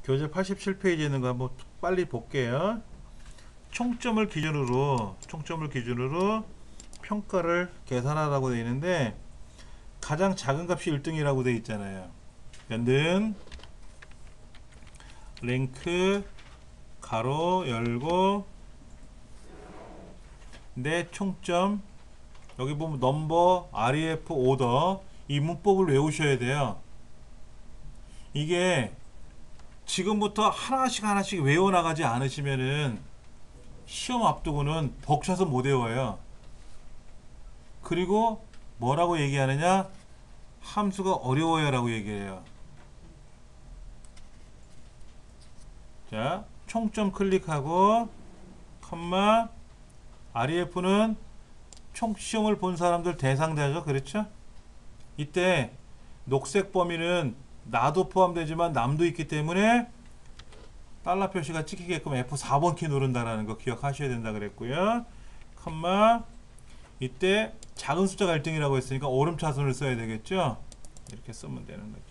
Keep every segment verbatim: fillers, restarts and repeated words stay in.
교재 팔십칠 페이지에 있는 거 한번 빨리 볼게요. 총점을 기준으로 총점을 기준으로 평가를 계산하라고 되어 있는데 가장 작은 값이 일 등이라고 되어 있잖아요. 는 랭크 가로 열고 내 총점 여기 보면 넘버 ref 오더 이 문법을 외우셔야 돼요. 이게 지금부터 하나씩 하나씩 외워나가지 않으시면은 시험 앞두고는 벅차서 못 외워요. 그리고 뭐라고 얘기하느냐, 함수가 어려워요 라고 얘기해요. 자, 총점 클릭하고 컴마 ref는 총 시험을 본 사람들 대상자죠. 그렇죠? 이때 녹색 범위는 나도 포함되지만 남도 있기 때문에 달러 표시가 찍히게끔 에프 사 번 키 누른다라는 거 기억하셔야 된다 그랬고요. 컴마 이때 작은 숫자가 일 등이라고 했으니까 오름차순을 써야 되겠죠. 이렇게 쓰면 되는 거죠.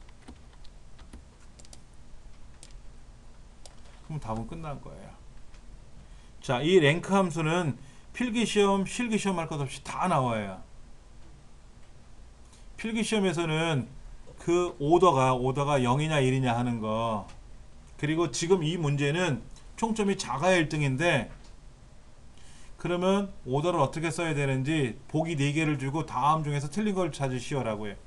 그럼 답은 끝난 거예요. 자, 이 랭크 함수는 필기시험, 실기시험 할 것 없이 다 나와요. 필기시험에서는 그 오더가 오더가 영이냐 일이냐 하는 거, 그리고 지금 이 문제는 총점이 작아야 일 등인데 그러면 오더를 어떻게 써야 되는지 보기 네 개를 주고 다음 중에서 틀린 걸 찾으시오라고 해요.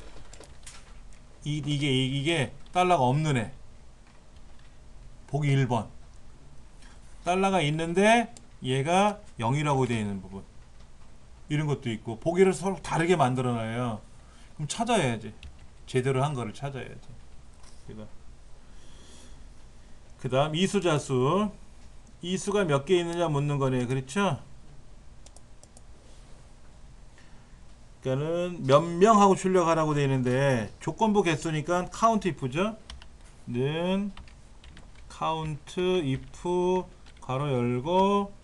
이, 이게 이게 달러가 없는 애 보기 일 번, 달러가 있는데 얘가 영이라고 되어 있는 부분, 이런 것도 있고 보기를 서로 다르게 만들어 놔요. 그럼 찾아야지. 제대로 한 거를 찾아야지. 그 다음 이수자수, 이수가 몇 개 있느냐 묻는 거네요. 그렇죠? 그러니까는 몇 명 하고 출력하라고 되어 있는데 조건부 개수니까 count if죠. 는 count if 괄호 열고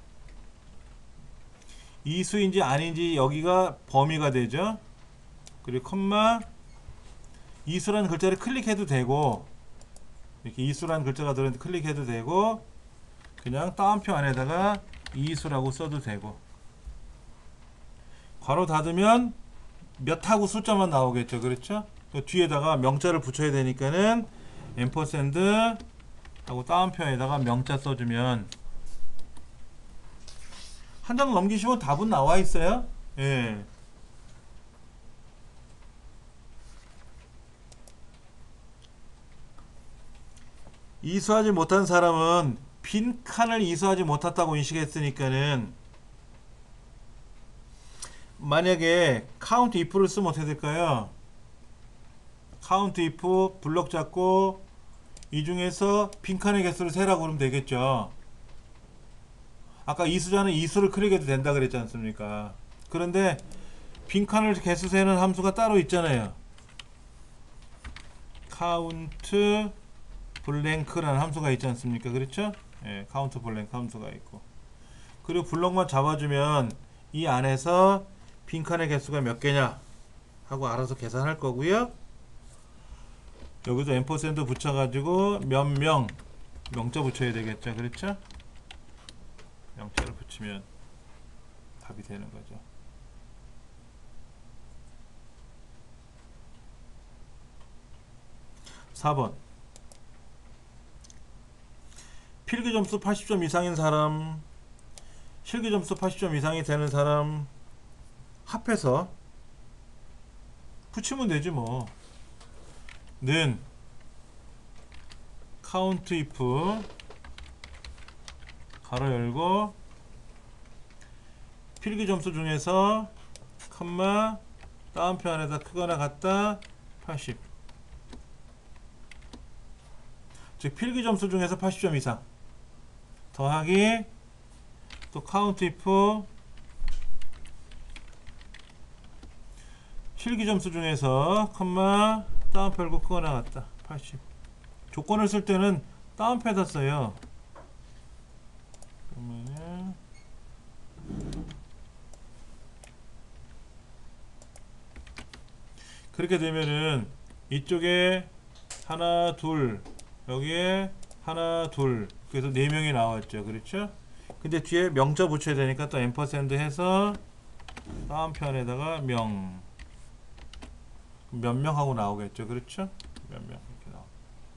이수인지 아닌지 여기가 범위가 되죠. 그리고 컴마 이수라는 글자를 클릭해도 되고, 이렇게 이수라는 글자가 들어있는데 클릭해도 되고, 그냥 따옴표 안에다가 이수라고 써도 되고, 괄호 닫으면 몇 하고 숫자만 나오겠죠. 그렇죠? 그 뒤에다가 명자를 붙여야 되니까는 앰퍼샌드 하고 따옴표에다가 명자 써주면 한 장 넘기시면 답은 나와 있어요. 예. 이수하지 못한 사람은 빈 칸을 이수하지 못했다고 인식했으니까는 만약에 count if를 쓰면 어떻게 될까요? count if 블럭 잡고 이 중에서 빈 칸의 개수를 세라고 그러면 되겠죠. 아까 이수자는 이수를 클릭해도 된다 그랬지 않습니까? 그런데 빈 칸을 개수 세는 함수가 따로 있잖아요. count 블랭크라는 함수가 있지 않습니까? 그렇죠? 예, 카운트 블랭크 함수가 있고, 그리고 블럭만 잡아주면 이 안에서 빈칸의 개수가 몇 개냐 하고 알아서 계산할 거고요. 여기도 앰퍼샌드 붙여가지고 몇 명 명자 붙여야 되겠죠. 그렇죠? 명자를 붙이면 답이 되는 거죠. 사 번 필기 점수 팔십 점 이상인 사람, 실기 점수 팔십 점 이상이 되는 사람 합해서 붙이면 되지 뭐. 는 count if 가로 열고 필기 점수 중에서 컴마 따옴표 안에다 크거나 같다 팔십, 즉 필기 점수 중에서 팔십 점 이상 더하기 또 count if 실기 점수 중에서 컴마 따옴표 열고 크거나 같다 팔십. 조건을 쓸 때는 따옴표에다 써요. 그러면은 그렇게 되면은 이쪽에 하나 둘 여기에 하나 둘 그래서 네 명이 나왔죠. 그렇죠? 근데 뒤에 명자 붙여야 되니까 또 앰퍼샌드 해서 다음 편에다가 명 몇 명 하고 나오겠죠. 그렇죠? 몇 명 이렇게 나오.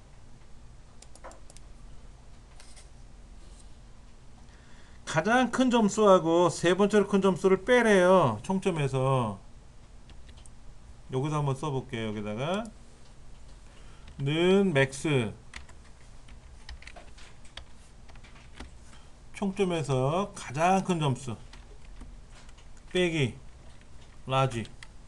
가장 큰 점수하고 세 번째로 큰 점수를 빼래요. 총점에서. 여기서 한번 써볼게요. 여기다가 는 맥스 총점에서 가장 큰 점수 빼기 라지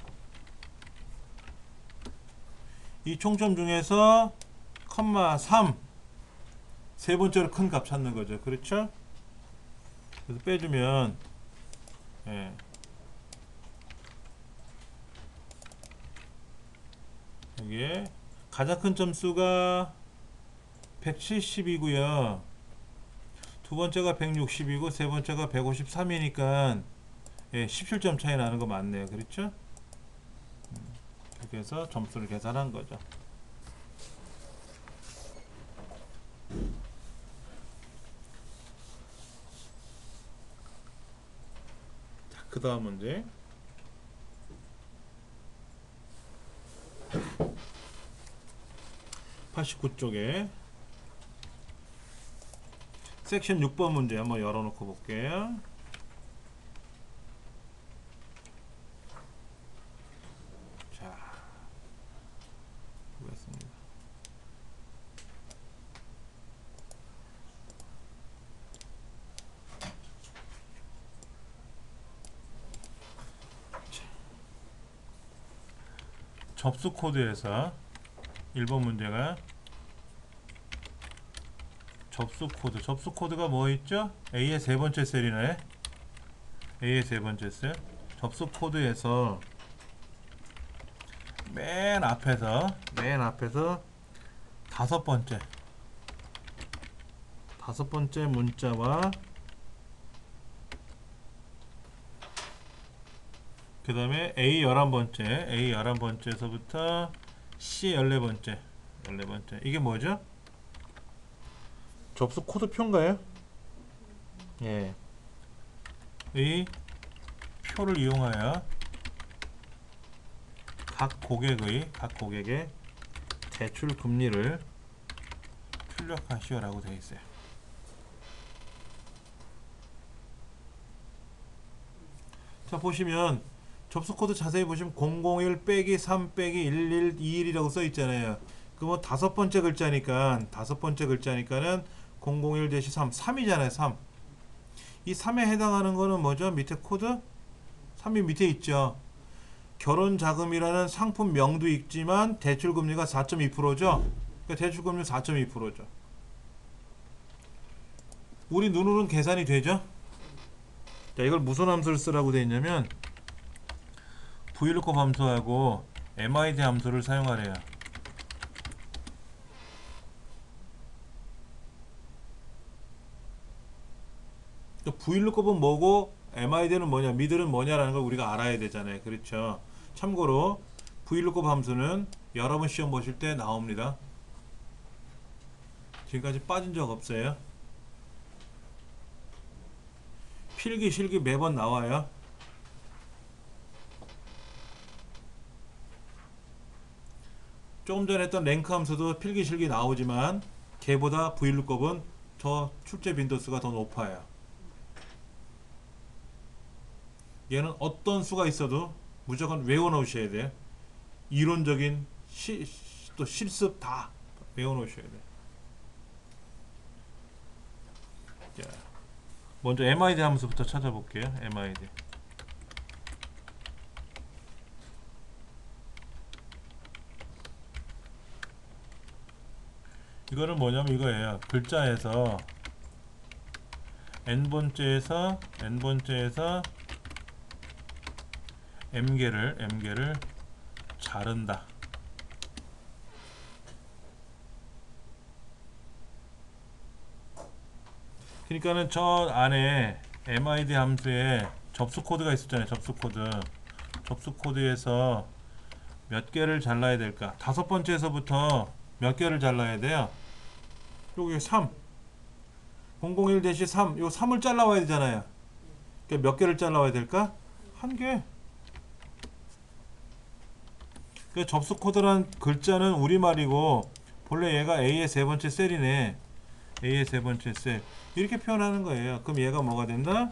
이 총점 중에서 컴마 삼 세 번째로 큰 값 찾는 거죠. 그렇죠? 그래서 빼주면 예. 여기에 가장 큰 점수가 백칠십이고요. 두 번째가 백육십이고 세 번째가 백오십삼이니까 예, 십칠 점 차이 나는 거 맞네요. 그렇죠? 이렇게 해서 점수를 계산한 거죠. 자, 그 다음 문제. 팔십구 쪽에 섹션 육 번 문제 한번 열어놓고 볼게요. 자, 보겠습니다. 자, 접수 코드에서 일 번 문제가 접수 코드. 접수 코드가 뭐 있죠? A의 세 번째 셀이네. A의 세 번째 셀. 접수 코드에서 맨 앞에서 맨 앞에서 다섯 번째 다섯 번째 문자와 그 다음에 A 열한 번째 A 열한 번째에서부터 C 열네 번째 열네 번째 이게 뭐죠? 접수 코드 표인가요? 예. 이 표를 이용하여 각 고객의 각 고객의 대출 금리를 출력하시오라고 되어 있어요. 자, 보시면 접수 코드 자세히 보시면 공공일 빼기 삼 빼기 일일 이일이라고 써 있잖아요. 그러면 다섯 번째 글자니까 다섯 번째 글자니까는 공공일 대시 삼 삼이잖아요. 삼. 이 삼에 해당하는 거는 뭐죠? 밑에 코드 삼이 밑에 있죠. 결혼자금이라는 상품명도 있지만 대출금리가 사 점 이 퍼센트죠. 그러니까 대출금리 사 점 이 퍼센트죠. 우리 눈으로는 계산이 되죠. 자, 이걸 무슨 함수를 쓰라고 되어 있냐면 브이루컵 함수하고 엠아이디 함수를 사용하래요. 브이루컵은 뭐고 엠아이디는 뭐냐, 미들은 뭐냐라는 걸 우리가 알아야 되잖아요. 그렇죠? 참고로 브이루컵 함수는 여러분 시험 보실 때 나옵니다. 지금까지 빠진 적 없어요. 필기 실기 매번 나와요. 조금 전에 했던 랭크 함수도 필기 실기 나오지만 걔보다 브이루컵은 저 출제 빈도수가 더 높아요. 얘는 어떤 수가 있어도 무조건 외워 놓으셔야 돼요. 이론적인 시, 또 실습 다 외워 놓으셔야 돼요. 자, 먼저 엠아이디 함수부터 찾아볼게요. 엠아이디. 이거는 뭐냐면 이거예요. 글자에서 n번째에서 n번째에서 m개를 m개를 자른다. 그러니까는 저 안에 엠아이디 함수에 접수 코드가 있었잖아요. 접수 코드. 접수 코드에서 몇 개를 잘라야 될까? 다섯 번째에서부터 몇 개를 잘라야 돼요? 여기 삼 공공일 삼 요 삼을 잘라와야 되잖아요. 그러니까 몇 개를 잘라와야 될까? 한 개. 그 접속 코드란 글자는 우리말이고 본래 얘가 A의 세 번째 셀이네. A의 세 번째 셀. 이렇게 표현하는 거예요. 그럼 얘가 뭐가 된다?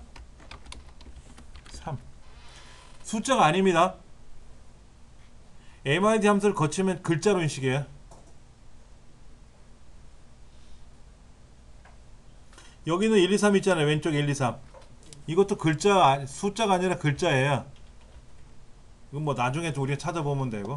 삼. 숫자가 아닙니다. 엠아이디 함수를 거치면 글자로 인식해요. 여기는 일, 이, 삼 있잖아요. 왼쪽에 일, 이, 삼. 이것도 글자, 숫자가 아니라 글자예요. 이건 뭐 나중에 우리가 찾아보면 되고.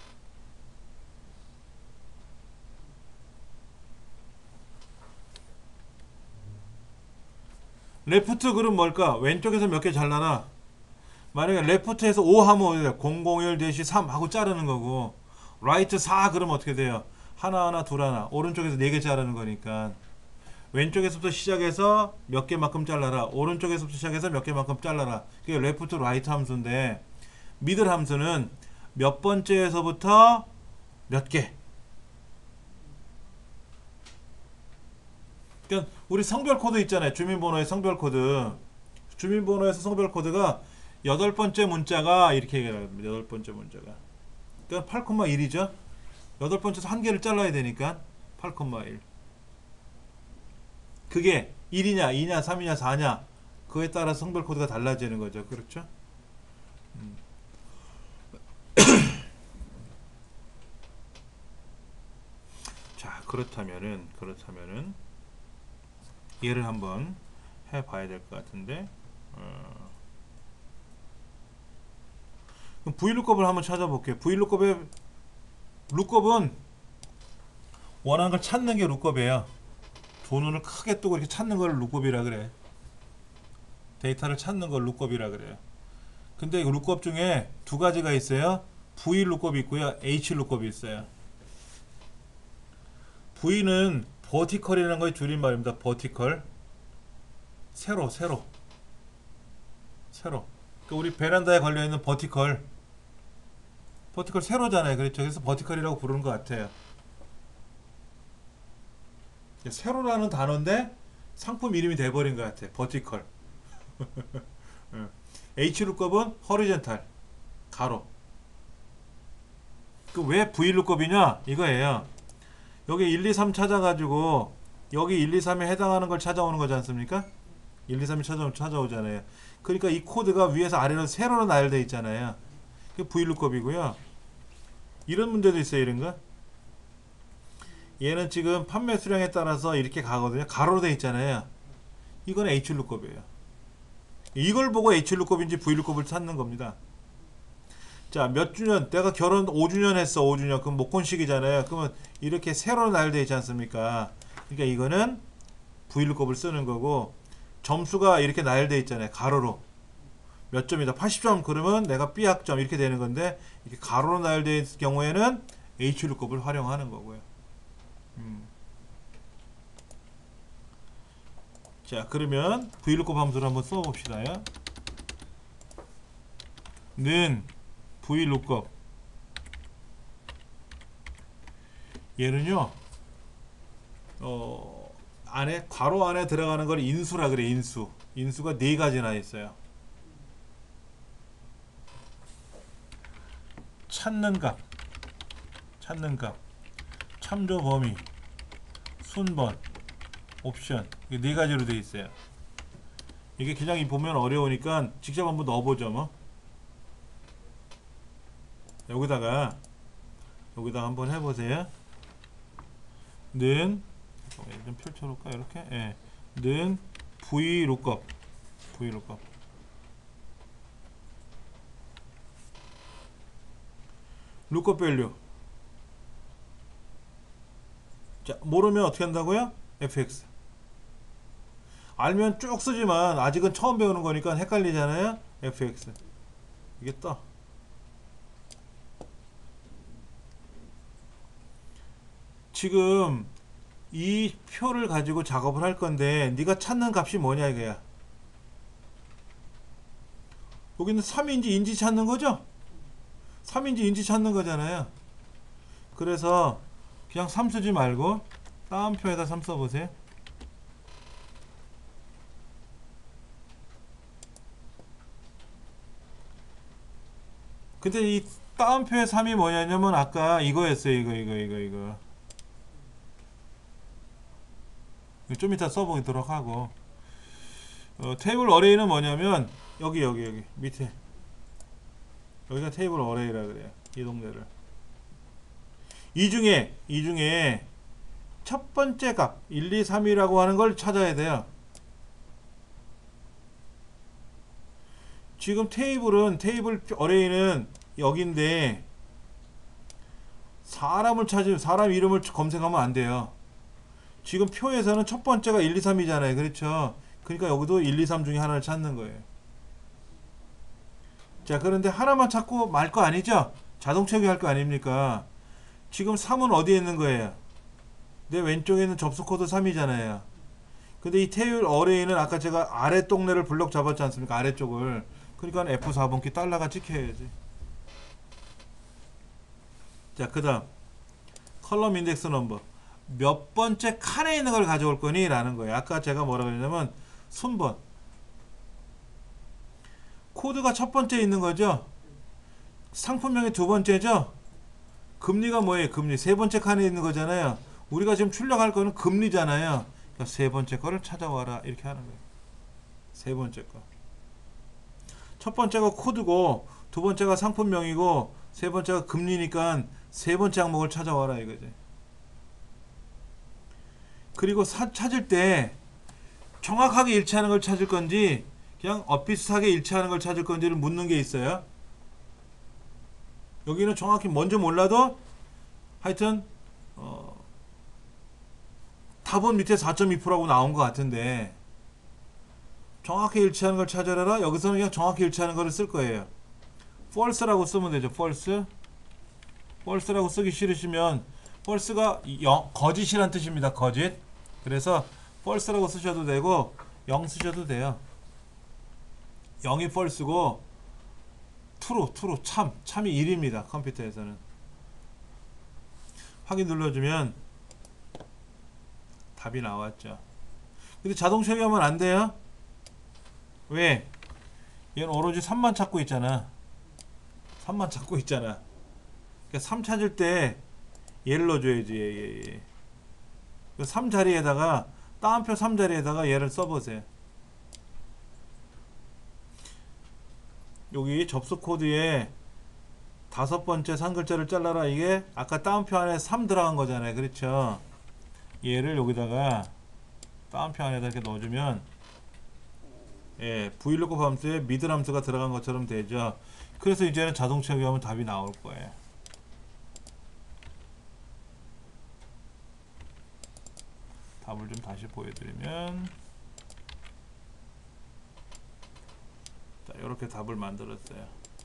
레프트 그럼 뭘까? 왼쪽에서 몇 개 잘라나? 만약에 레프트에서 오 하면 어떻게 돼요? 공공일 삼 하고 자르는 거고, 라이트 사 그러면 어떻게 돼요? 하나하나 둘 하나. 오른쪽에서 네 개 자르는 거니까. 왼쪽에서부터 시작해서 몇 개만큼 잘라라. 오른쪽에서부터 시작해서 몇 개만큼 잘라라. 그게 레프트 라이트 함수인데, 미들 함수는 몇 번째에서부터 몇 개. 그러니까 우리 성별 코드 있잖아요. 주민번호의 성별 코드. 주민번호에서 성별 코드가 여덟 번째 문자가 이렇게 얘기합니다. 여덟 번째 문자가. 그러니까 팔, 일이죠. 여덟 번째에서 한 개를 잘라야 되니까 팔, 일. 그게 일이냐, 이냐, 삼이냐, 사냐 그에 따라 성별 코드가 달라지는 거죠. 그렇죠? 음. 자, 그렇다면은 그렇다면은 얘를 한번 해봐야 될 것 같은데. 어. 그럼 브이룩업을 한번 찾아볼게요. 브이룩업의 룩업은 원하는 걸 찾는 게 룩업이에요. 두 눈을 크게 뜨고 이렇게 찾는 걸 룩업이라 그래. 데이터를 찾는 걸 룩업이라 그래요. 근데 룩업 중에 두 가지가 있어요. V 룩업이 있고요. H 룩업이 있어요. V는 버티컬이라는 거의 줄임말입니다. 버티컬. 세로, 세로. 세로. 그러니까 우리 베란다에 걸려있는 버티컬. 버티컬 세로잖아요. 그렇죠? 그래서 버티컬이라고 부르는 것 같아요. 세로라는 단어인데 상품 이름이 돼버린 것 같아. 버티컬. H룩업은 허리젠탈. 가로. 그 왜 V룩업이냐? 이거예요. 여기 일, 이, 삼 찾아가지고 여기 일, 이, 삼에 해당하는 걸 찾아오는 거지 않습니까? 일, 이, 삼이 찾아오, 찾아오잖아요. 그러니까 이 코드가 위에서 아래로 세로로 나열되어 있잖아요. 그게 V룩업이고요. 이런 문제도 있어요. 이런 거. 얘는 지금 판매 수량에 따라서 이렇게 가거든요. 가로로 되어 있잖아요. 이건 H룩업이에요. 이걸 보고 H룩업인지 V룩업을 찾는 겁니다. 자, 몇 주년, 내가 결혼 오 주년 했어. 오 주년. 그럼 목혼식이잖아요. 그러면 이렇게 세로로 나열되어 있지 않습니까? 그러니까 이거는 V룩업을 쓰는 거고, 점수가 이렇게 나열되어 있잖아요. 가로로. 몇 점이다. 팔십 점. 그러면 내가 B 학점 이렇게 되는 건데, 이렇게 가로로 나열되어 있을 경우에는 H룩업을 활용하는 거고요. 음. 자, 그러면 V룩업 함수를 한번 써봅시다요. 는 V룩업. 얘는요, 어, 안에, 괄호 안에 들어가는 걸 인수라 그래, 인수. 인수가 네 가지나 있어요. 찾는 값, 찾는 값, 참조 범위, 순번, 옵션. 이게 네 가지로 되어 있어요. 이게 그냥 보면 어려우니까 직접 한번 넣어보죠, 뭐. 여기다가, 여기다가 한번 해보세요. 는, 좀 펼쳐놓을까, 이렇게? 예. 는 V룩업. V룩업. 룩업 밸류. 자, 모르면 어떻게 한다고요? 에프엑스. 알면 쭉 쓰지만 아직은 처음 배우는 거니까 헷갈리잖아요. 에프엑스. 이게 떠. 지금 이 표를 가지고 작업을 할 건데 네가 찾는 값이 뭐냐 이거야. 여기는 삼인지 인지 찾는 거죠? 삼인지 인지 찾는 거잖아요. 그래서 그냥 삼 쓰지 말고 따옴표에다 삼 써보세요. 근데 이 따옴표의 삼이 뭐냐면 아까 이거였어요. 이거 이거 이거 이거 좀 이따 써보도록 하고, 어, 테이블 어레이는 뭐냐면 여기 여기 여기 밑에 여기가 테이블 어레이라 그래요. 이 동네를 이 중에 이 중에 첫 번째 값 일, 이, 삼이라고 하는 걸 찾아야 돼요. 지금 테이블은 테이블 어레이는 여기인데 사람을 찾으면 사람 이름을 검색하면 안 돼요. 지금 표에서는 첫 번째가 일, 이, 삼이잖아요. 그렇죠? 그러니까 여기도 일, 이, 삼 중에 하나를 찾는 거예요. 자, 그런데 하나만 찾고 말 거 아니죠? 자동 체크할 거 아닙니까? 지금 삼은 어디에 있는 거예요? 내 왼쪽에 있는 접수 코드 삼이잖아요. 근데 이 테이블 어레이는 아까 제가 아래 동네를 블럭 잡았지 않습니까? 아래쪽을. 그러니까 에프 사 번키 달러가 찍혀야지. 자, 그 다음 컬럼 인덱스 넘버 몇 번째 칸에 있는 걸 가져올 거니? 라는 거예요. 아까 제가 뭐라고 했냐면 순번 코드가 첫 번째 있는 거죠. 상품명이 두 번째죠. 금리가 뭐예요? 금리 세 번째 칸에 있는 거잖아요. 우리가 지금 출력할 거는 금리잖아요. 그러니까 세 번째 거를 찾아와라 이렇게 하는 거예요. 세 번째 거. 첫 번째가 코드고 두 번째가 상품명이고 세 번째가 금리니까 세 번째 항목을 찾아와라 이거지. 그리고 사, 찾을 때 정확하게 일치하는 걸 찾을 건지 그냥 엇비슷하게 일치하는 걸 찾을 건지를 묻는 게 있어요. 여기는 정확히 뭔지 몰라도 하여튼 어, 답은 밑에 사 점 이 퍼센트라고 나온 것 같은데 정확히 일치하는 걸 찾아라. 여기서는 그냥 정확히 일치하는 거를 쓸 거예요. false라고 쓰면 되죠. false. false라고 쓰기 싫으시면 false가 영, 거짓이란 뜻입니다. 거짓. 그래서 false라고 쓰셔도 되고 영 쓰셔도 돼요. 영이 false고 true, true, 참, 참이 일입니다. 컴퓨터에서는. 확인 눌러주면 답이 나왔죠. 근데 자동 처리하면 안 돼요. 왜? 얘는 오로지 삼만 찾고 있잖아. 삼만 찾고 있잖아. 그러니까 삼 찾을 때 얘를 넣어줘야지. 얘, 얘, 얘. 그 삼 자리에다가 따옴표 삼 자리에다가 얘를 써보세요. 여기 접수 코드에 다섯 번째 산 글자를 잘라라. 이게 아까 따옴표 안에 삼 들어간 거잖아요. 그렇죠? 얘를 여기다가 따옴표 안에다 이렇게 넣어주면 예, 브이루컵 함수에 미들 함수가 들어간 것처럼 되죠. 그래서 이제는 자동 체크하면 답이 나올 거예요. 답을 좀 다시 보여드리면 자, 이렇게 답을 만들었어요.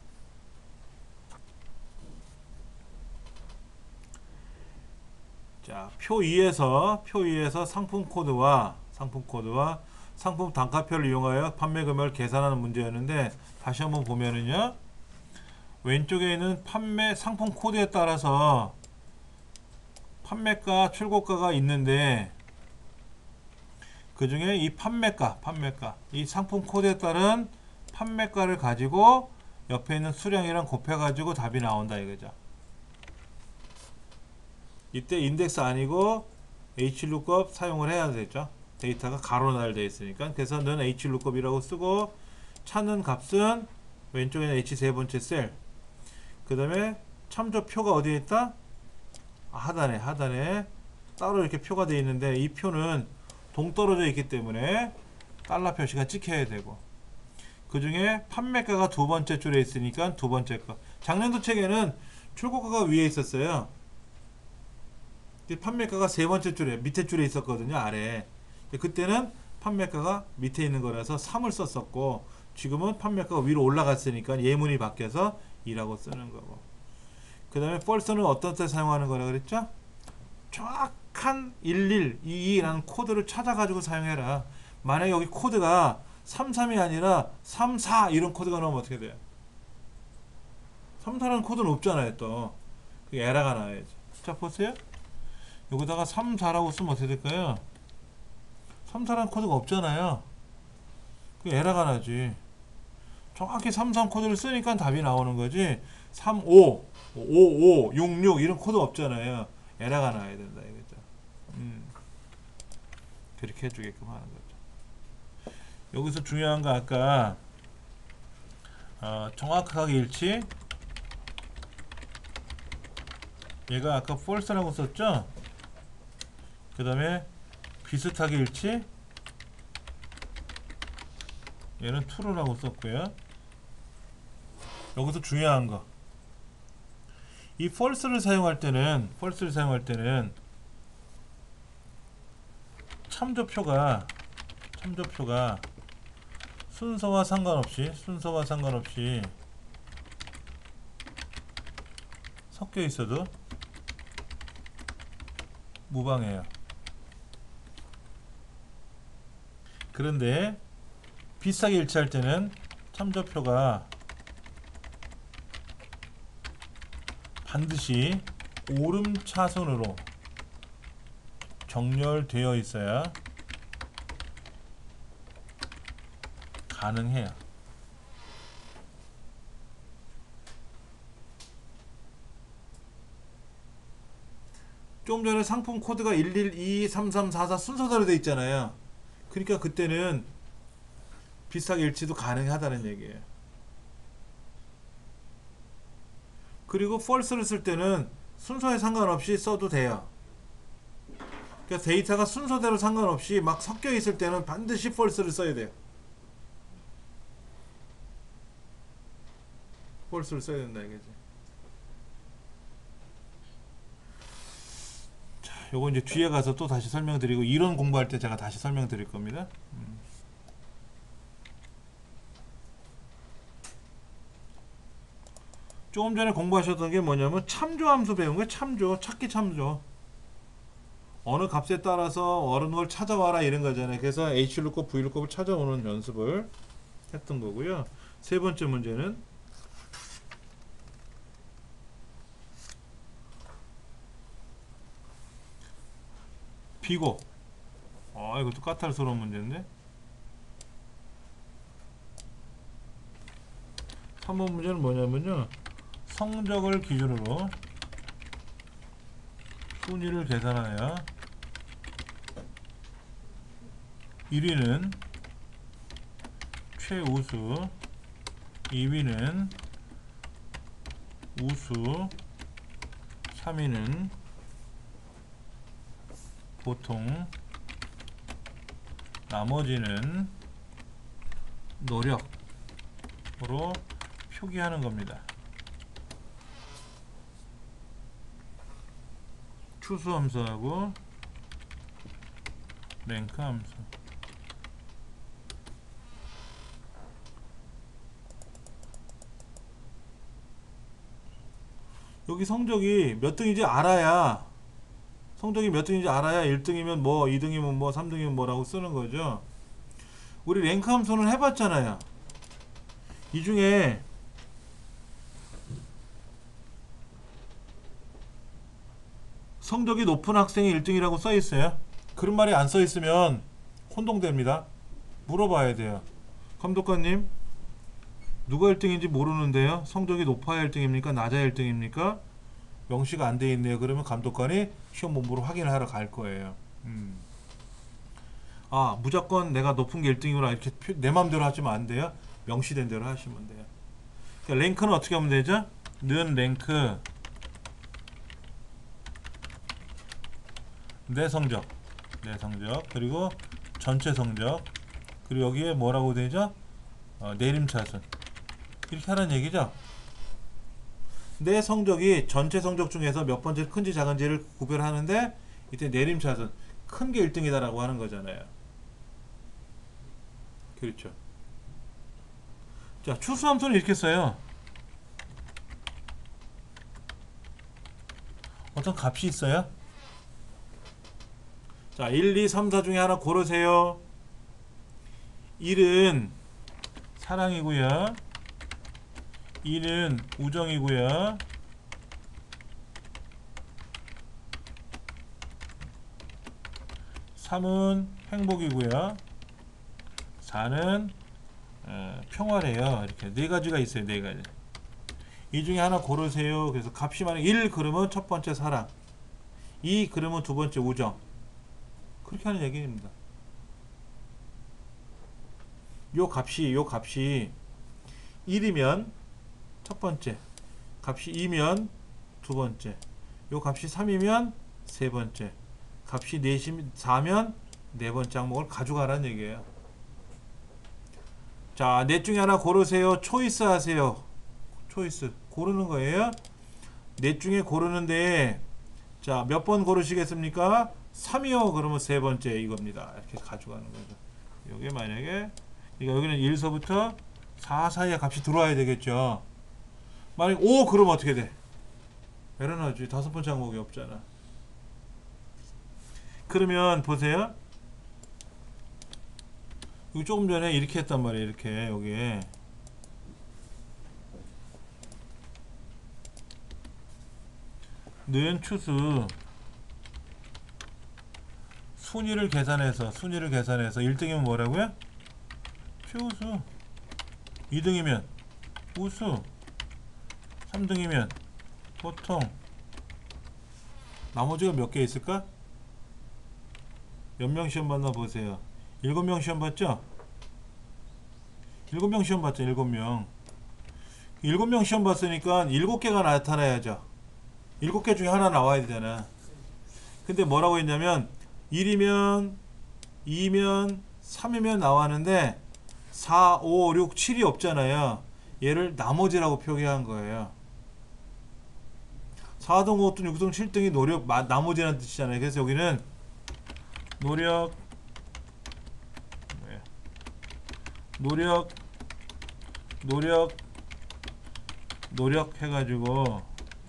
자, 표 이에서 표 이에서 상품 코드와 상품 코드와 상품 단가표를 이용하여 판매 금액을 계산하는 문제였는데 다시 한번 보면은요. 왼쪽에 있는 판매 상품 코드에 따라서 판매가, 출고가가 있는데 그 중에 이 판매가, 판매가, 이 상품 코드에 따른 판매가를 가지고 옆에 있는 수량이랑 곱해가지고 답이 나온다 이거죠. 이때 인덱스 아니고 에이치루컵 사용을 해야 되죠. 데이터가 가로 나열되어 있으니까. 그래서 는 에이치루컵이라고 쓰고 찾는 값은 왼쪽에 있는 H 세 번째 셀. 그 다음에 참조표가 어디에 있다? 아, 하단에 하단에 따로 이렇게 표가 되어 있는데 이 표는 동떨어져 있기 때문에 달러 표시가 찍혀야 되고 그 중에 판매가가 두 번째 줄에 있으니까 두 번째 거. 작년도 책에는 출고가가 위에 있었어요. 판매가가 세 번째 줄에 밑에 줄에 있었거든요. 아래. 그때는 판매가가 밑에 있는 거라서 삼을 썼었고 지금은 판매가가 위로 올라갔으니까 예문이 바뀌어서 이라고 쓰는 거고. 그 다음에 false는 어떤 때 사용하는 거라 그랬죠? 정확한 일일, 이이라는 코드를 찾아가지고 사용해라. 만약에 여기 코드가 삼삼이 아니라 삼사 이런 코드가 나오면 어떻게 돼요? 삼사라는 코드는 없잖아요. 또 에러가 나와야지. 자, 보세요. 여기다가 삼, 사라고 쓰면 어떻게 될까요? 삼, 사라는 코드가 없잖아요. 그 에러가 나지. 정확히 삼, 삼 코드를 쓰니까 답이 나오는 거지. 삼, 오, 오, 오, 육, 육 이런 코드 없잖아요. 에러가 나야 된다 이거죠. 음, 그렇게 해주게끔 하는 거죠. 여기서 중요한 거 아까 어, 정확하게 일치. 얘가 아까 false라고 썼죠? 그 다음에 비슷하게 일치. 얘는 true라고 썼고요. 여기서 중요한 거. 이 false를 사용할 때는 false를 사용할 때는 참조표가 참조표가 순서와 상관없이 순서와 상관없이 섞여 있어도 무방해요. 그런데 비슷하게 일치할 때는 참조표가 반드시 오름차순으로 정렬되어 있어야 가능해요. 좀 전에 상품 코드가 일일, 이이, 삼삼, 사사 순서대로 되어 있잖아요. 그러니까 그때는 비슷하게 일치도 가능하다는 얘기예요. 그리고 false를 쓸 때는 순서에 상관없이 써도 돼요. 그러니까 데이터가 순서대로 상관없이 막 섞여 있을 때는 반드시 false를 써야 돼요. false를 써야 된다 이거지. 자, 요거 이제 뒤에 가서 또 다시 설명드리고 이론 공부할 때 제가 다시 설명드릴 겁니다. 음. 조금 전에 공부하셨던 게 뭐냐면 참조함수 배운 거예요. 참조, 찾기 참조. 어느 값에 따라서 어느 걸 찾아와라 이런 거잖아요. 그래서 H루컵, V루컵을 찾아오는 연습을 했던 거고요. 세 번째 문제는 비고. 아, 이것도 까탈스러운 문제인데. 삼 번 문제는 뭐냐면요. 성적을 기준으로 순위를 계산하여 일 위는 최우수, 이 위는 우수, 삼 위는 보통, 나머지는 노력으로 표기하는 겁니다. 추수 함수하고 랭크 함수. 여기 성적이 몇 등인지 알아야 성적이 몇 등인지 알아야 일 등이면 뭐, 이 등이면 뭐, 삼 등이면 뭐라고 쓰는 거죠. 우리 랭크 함수는 해봤잖아요. 이 중에 성적이 높은 학생이 일 등이라고 써 있어요. 그런 말이 안 써 있으면 혼동됩니다. 물어봐야 돼요. 감독관님, 누가 일 등인지 모르는데요. 성적이 높아야 일 등입니까? 낮아야 일 등입니까? 명시가 안 돼 있네요. 그러면 감독관이 시험 본부로 확인을 하러 갈 거예요. 음. 아, 무조건 내가 높은 게 일 등이구나 이렇게 표, 내 맘대로 하시면 안 돼요. 명시된 대로 하시면 돼요. 그러니까 랭크는 어떻게 하면 되죠? 는 랭크 내 성적, 내 성적, 그리고 전체 성적, 그리고 여기에 뭐라고 되죠? 어, 내림차순. 이렇게 하는 얘기죠. 내 성적이 전체 성적 중에서 몇 번째 큰지 작은지를 구별하는데 이때 내림차순, 큰 게 일 등이다라고 하는 거잖아요. 그렇죠. 자, 추수함수는 이렇게 써요. 어떤 값이 있어요. 자, 일, 이, 삼, 사 중에 하나 고르세요. 일은 사랑이고요. 이는 우정이고요. 삼은 행복이고요. 사는 어, 평화래요. 이렇게 네 가지가 있어요. 네 가지. 이 중에 하나 고르세요. 그래서 값이 만약 일 그러면 첫 번째 사랑, 이 그러면 두 번째 우정. 그렇게 하는 얘기입니다. 요 값이 요 값이 일이면 첫 번째, 값이 이면 두 번째, 요 값이 삼이면 세 번째, 값이 사면 네 번째 항목을 가져가라는 얘기예요. 자, 넷 중에 하나 고르세요. 초이스 하세요. 초이스 고르는 거예요. 넷 중에 고르는데 자, 몇 번 고르시겠습니까? 삼이요. 그러면 세 번째 이겁니다. 이렇게 가져가는 거죠. 요게 만약에 그러니까 여기는 일서부터 사 사이에 값이 들어와야 되겠죠. 만약 오 그러면 어떻게 돼? 에러 나지. 다섯 번째 항목이 없잖아. 그러면 보세요. 여기 조금 전에 이렇게 했단 말이에요. 이렇게 여기에 는 추수 순위를 계산해서 순위를 계산해서 일 등이면 뭐라고요? 최우수, 이 등이면 우수, 삼 등이면 보통, 나머지가 몇 개 있을까? 몇 명 시험 봤나 보세요. 일곱 명 시험 봤죠? 일곱 명 시험 봤죠? 일곱 명. 일곱 명 시험 봤으니까 일곱 개가 나타나야죠. 일곱 개 중에 하나 나와야 되잖아. 근데 뭐라고 했냐면 일이면 이면 삼이면 나왔는데 사, 오, 육, 칠이 없잖아요. 얘를 나머지라고 표기한 거예요. 사 등, 오 등, 육 등, 칠 등이 노력, 마, 나머지라는 뜻이잖아요. 그래서 여기는 노력, 노력, 노력, 노력 해가지고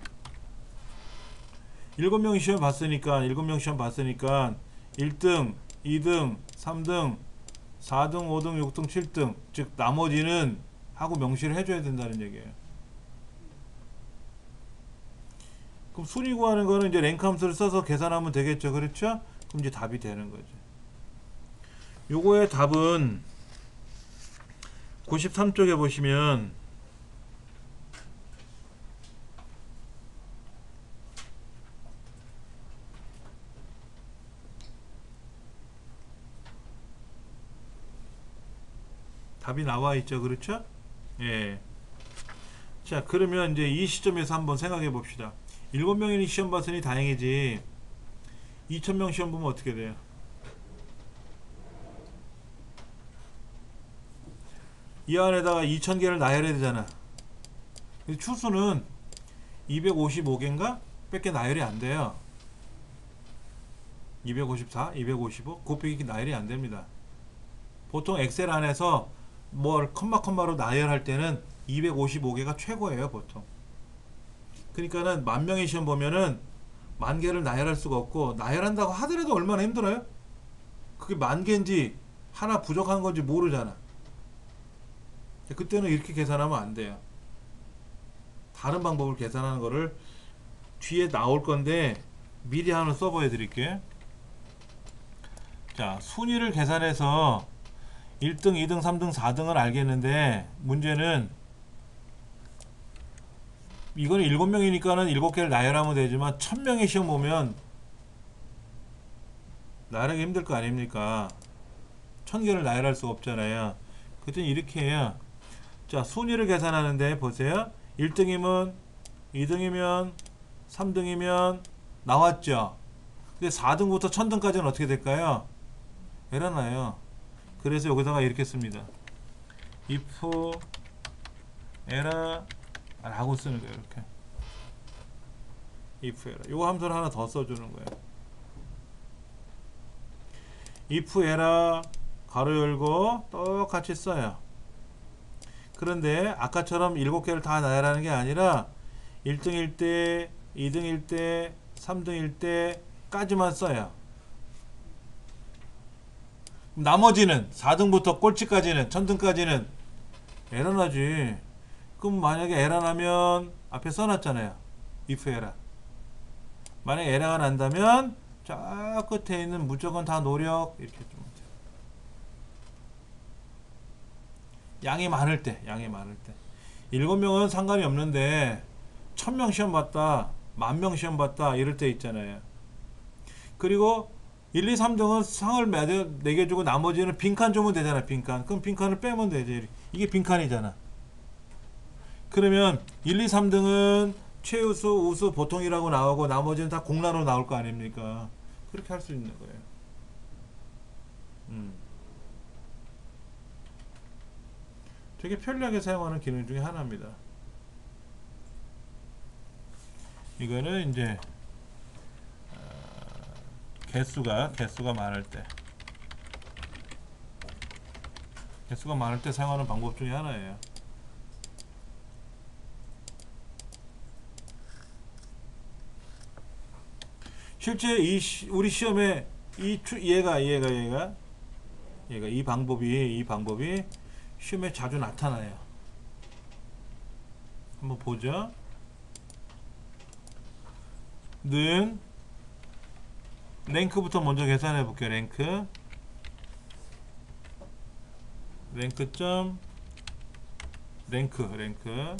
일곱 명 시험 봤으니까 일곱 명 시험 봤으니까 일 등, 이 등, 삼 등, 사 등, 오 등, 육 등, 칠 등 즉 나머지는 하고 명시를 해줘야 된다는 얘기예요. 그럼 순위 구하는 거는 이제 랭크 함수를 써서 계산하면 되겠죠. 그렇죠? 그럼 이제 답이 되는 거죠. 요거의 답은 구십삼 쪽에 보시면 답이 나와 있죠. 그렇죠? 예. 자, 그러면 이제 이 시점에서 한번 생각해 봅시다. 일곱 명이 시험 봤으니 다행이지. 이천 명 시험 보면 어떻게 돼요? 이 안에다가 이천 개를 나열해야 되잖아. 추수는 이백오십오 개인가? 밖에 나열이 안 돼요. 이백오십사, 이백오십오 곱빼기 나열이 안 됩니다. 보통 엑셀 안에서 뭘 컴마 컴마로 나열할 때는 이백오십오 개가 최고예요. 보통. 그러니까는 만 명의 시험 보면은 만 개를 나열할 수가 없고, 나열한다고 하더라도 얼마나 힘들어요? 그게 만 개인지 하나 부족한 건지 모르잖아. 그때는 이렇게 계산하면 안 돼요. 다른 방법을 계산하는 거를 뒤에 나올 건데 미리 하나 써보여 드릴게요. 자, 순위를 계산해서 일 등, 이 등, 삼 등, 사 등을 알겠는데, 문제는 이거는 일곱 명이니까는 일곱 개를 나열하면 되지만 천 명의 시험 보면 나열하기 힘들 거 아닙니까? 천 개를 나열할 수 없잖아요. 그때는 이렇게 해요. 자, 순위를 계산하는데 보세요. 일 등이면, 이 등이면, 삼 등이면 나왔죠. 근데 사 등부터 천 등까지는 어떻게 될까요? 에러 나요. 그래서 여기다가 이렇게 씁니다. if error 라고 쓰는 거예요. 이렇게 if error. 요거 함수를 하나 더 써주는 거예요. if error 가로 열고 똑같이 써요. 그런데 아까처럼 일곱 개를 다 나열하는 게 아니라 일 등일 때, 이 등일 때, 삼 등일 때까지만 써요. 나머지는 사 등부터 꼴찌까지는, 천 등까지는 에러 나지. 그럼 만약에 에러 나면 앞에 써놨잖아요. if 에러. 만약에 에러가 난다면 저 끝에 있는 무조건 다 노력 이렇게 좀 양이 많을 때, 양이 많을 때. 일곱 명은 상관이 없는데 천 명 시험 봤다, 만 명 시험 봤다 이럴 때 있잖아요. 그리고 일, 이, 삼 등은 상을 매겨주고 나머지는 빈칸 주면 되잖아. 빈칸. 그럼 빈칸을 빼면 되지. 이게 빈칸이잖아. 그러면 일, 이, 삼 등은 최우수, 우수, 보통이라고 나오고 나머지는 다 공란으로 나올 거 아닙니까? 그렇게 할 수 있는 거예요. 음. 되게 편리하게 사용하는 기능 중에 하나입니다. 이거는 이제 어, 개수가 개수가 많을 때 개수가 많을 때 사용하는 방법 중에 하나예요. 실제 이 시, 우리 시험에 이 추, 얘가 얘가 얘가 얘가 이 방법이 이 방법이 시험에 자주 나타나요. 한번 보죠. 는 랭크부터 먼저 계산해 볼게요. 랭크 랭크 점 랭크 랭크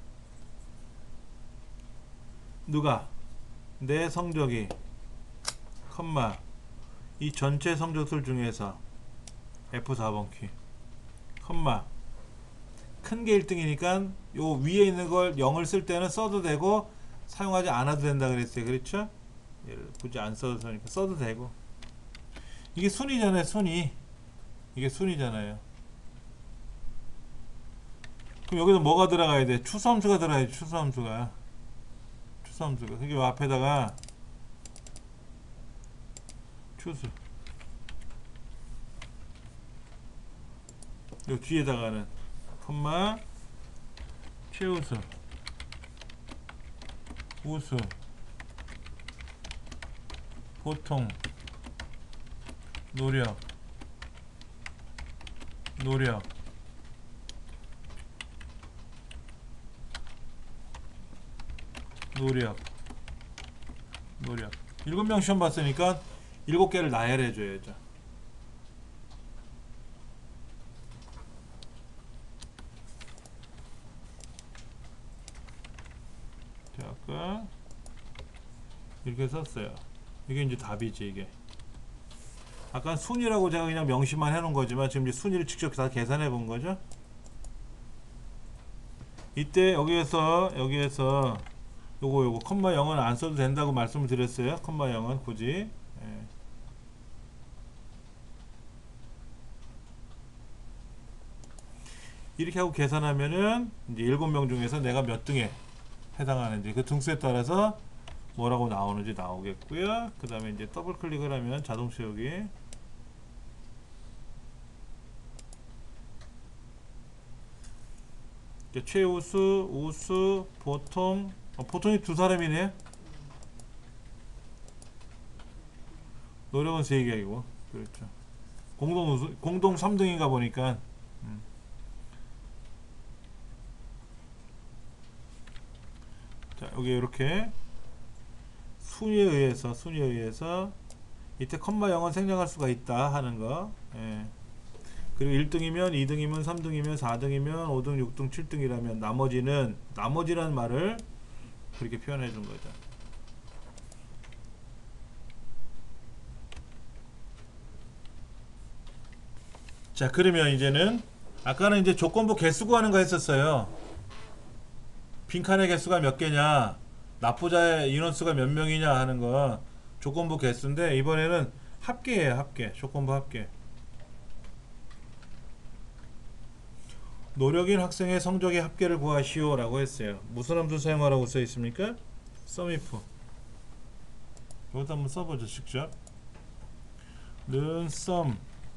누가 내 성적이 컴마 이 전체 성적들 중에서 에프 사 번 키 컴마 큰 게 일 등이니까 요 위에 있는 걸 영을 쓸 때는 써도 되고 사용하지 않아도 된다 그랬어요. 그렇죠? 얘를 굳이 안 써도 되니까 써도 되고. 이게 순위잖아요. 순위. 이게 순위잖아요. 그럼 여기서 뭐가 들어가야 돼? 추수함수가 들어가야 돼. 추수함수가. 추수함수가. 그게 앞에다가 추수. 요 뒤에다가는 컴마 최우수 우수 보통 노력 노력 노력 노력 일곱 명 시험 봤으니까 일곱 개를 나열해 줘야죠. 자, 아까 이렇게 썼어요. 이게 이제 답이지. 이게 아까 순위라고 제가 그냥 명시만 해놓은 거지만 지금 이제 순위를 직접 다 계산해 본 거죠. 이때 여기에서 여기에서 요거 요거 컴마 영은 안 써도 된다고 말씀을 드렸어요. 컴마 영은 굳이 예. 이렇게 하고 계산하면은 이제 일곱 명 중에서 내가 몇 등에 해당하는지 그 등수에 따라서 뭐라고 나오는지 나오겠고요. 그 다음에 이제 더블 클릭을 하면 자동 채우기 최우수, 우수, 보통 어, 보통이 두 사람이네요. 노력은 세 개이고 그렇죠. 공동 우수, 공동 삼 등인가 보니까 음. 자 여기 이렇게 순위에 의해서 순위에 의해서 이때 컴마 영은 생략할 수가 있다 하는 거. 예. 그리고 일 등이면 이 등이면 삼 등이면 사 등이면 오 등 육 등 칠 등이라면 나머지는 나머지라는 말을 그렇게 표현해 준 거죠. 자 그러면 이제는 아까는 이제 조건부 개수 구하는 거 했었어요. 빈칸의 개수가 몇 개냐 납부자의 인원수가 몇 명이냐 하는 거 조건부 개수인데 이번에는 합계예요. 합계 조건부 합계 노력인 학생의 성적의 합계를 구하시오 라고 했어요. 무슨 함수 사용하라고 써 있습니까? sumif 이것도 한번 써보죠. 직접 는 sum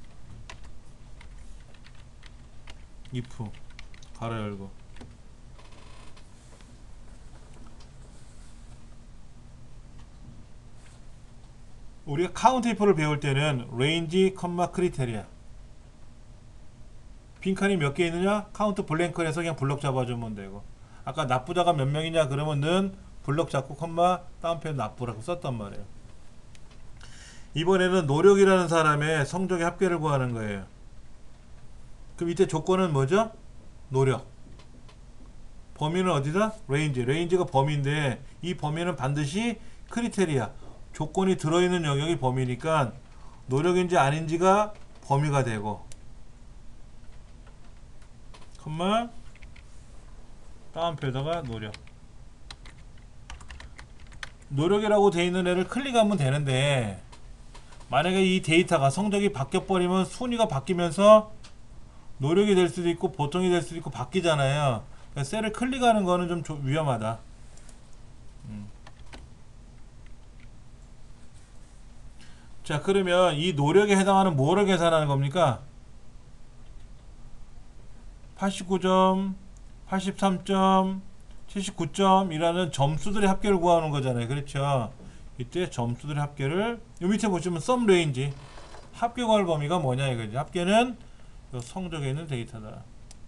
if 가로 열고 우리가 카운트 if를 배울 때는 range, 크리테리아 빈칸이 몇 개 있느냐 카운트 블랭크를 해서 그냥 블럭 잡아주면 되고 아까 납부자가 몇 명이냐 그러면 는 블럭 잡고 컴마 다운표 납부라고 썼단 말이에요. 이번에는 노력이라는 사람의 성적의 합계를 구하는 거예요. 그럼 이때 조건은 뭐죠? 노력. 범위는 어디다? 레인지. 레인지가 범위인데 이 범위는 반드시 크리테리아. 조건이 들어있는 영역이 범위니까 노력인지 아닌지가 범위가 되고, 컴마 다운표에다가 노력. 노력이라고 돼 있는 애를 클릭하면 되는데, 만약에 이 데이터가 성적이 바뀌어버리면 순위가 바뀌면서 노력이 될 수도 있고 보통이 될 수도 있고 바뀌잖아요. 그러니까 셀을 클릭하는 거는 좀 조, 위험하다. 음. 자, 그러면 이 노력에 해당하는 뭐를 계산하는 겁니까? 팔십구 점, 팔십삼 점, 칠십구 점이라는 점수들의 합계를 구하는 거잖아요. 그렇죠? 이때 점수들의 합계를, 요 밑에 보시면 썸 레인지, 합계 구할 범위가 뭐냐 이거지. 합계는 요 성적에 있는 데이터다.